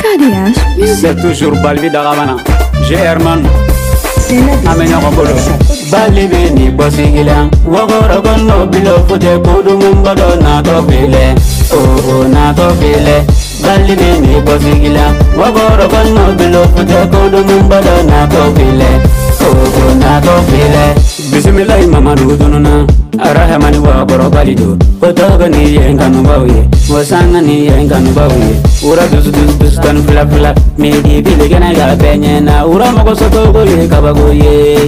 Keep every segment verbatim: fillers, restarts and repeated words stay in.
K D H, c'est toujours Balbi Dagamana. J'ai Herman. Amenya Kobolo. Balbi ni Bosigila. Wagora kono bilo fute kudu mumbado na tofile. Oh na tofile. Balbi ni Bosigila. Wagora kono bilo fute kudu mumbado na tofile. Oh na tofile. Bismillah mama dudununa. Arahamani wa borobalido. Kotoga ni yenganu bawiye. Wasanga ni yenganu bawiye. Ura dus dus dus kan fla fla. Medi bile gana ga penye na. Ura moko soto goye kabagoye.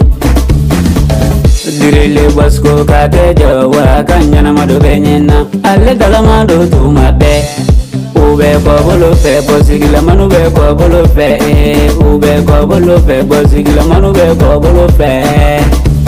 Direle basko kate jawa kanyana madu penye na. Ale dalama do tuma be. Ube kwa bolo fe bosigila manu be kwa bolo fe. Ube kwa bolo fe bosigila manu be kwa bolo fe.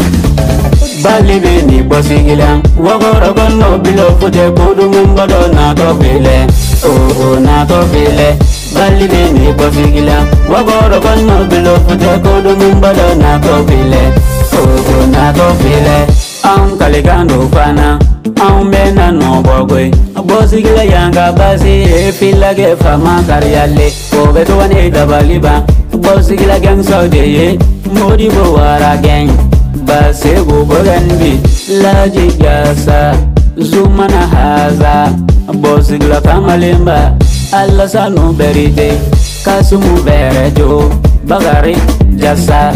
Balbi ni Bosigila. Wagora kono bilo fute kudu mumbado na tofile. Oh na tofile. Balbi ni Bosigila. Wagora kono bilo fute kudu mumbado na tofile. Oh na tofile. Ang kaligando fana. Ang mena no bogwe. Bosigila yanga basi e fila ge fama karyale. Obeto wane dabaliba. Bosigila gang saudeye. Modi bo wara gang. Basego boganbi laji jasa zumana haza Bosigila kamalimba alla sanu berite kasumu berejo bagari jasa.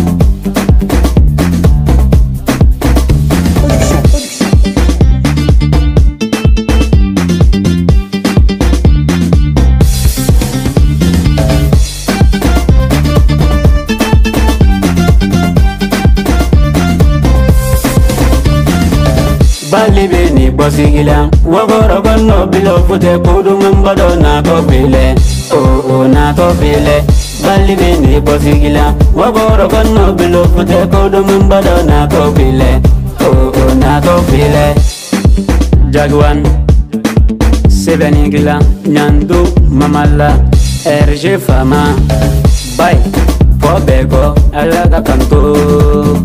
Balbi ni Bosigila. Wagora kono bilo fute kudu mumbado na tofile. Oh oh na tofile. Balbi ni Bosigila. Wagora kono bilo fute kudu mumbado na tofile. Oh oh na tofile. Jagwan Seven Ingila Nyandu Mamala R G Fama Bye Pobego Alaga Kanto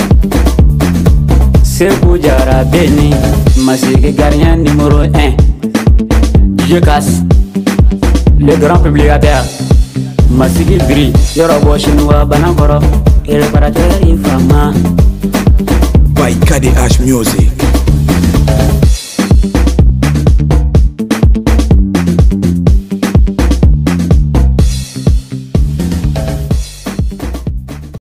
Sekou Jara Beni Masiki Gardien numéro un. Je casse le grand publicitaire Masiki Bri Yorobo Chinois Banakoro et le Parateur Infama by K D H Music.